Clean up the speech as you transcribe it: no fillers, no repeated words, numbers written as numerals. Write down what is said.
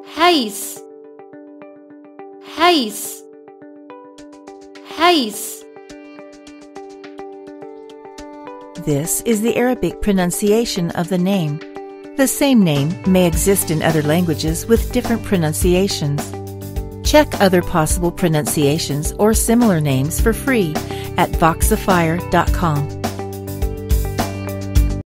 حيث حيث حيث. This is the Arabic pronunciation of the name. The same name may exist in other languages with different pronunciations. Check other possible pronunciations or similar names for free at voxifier.com.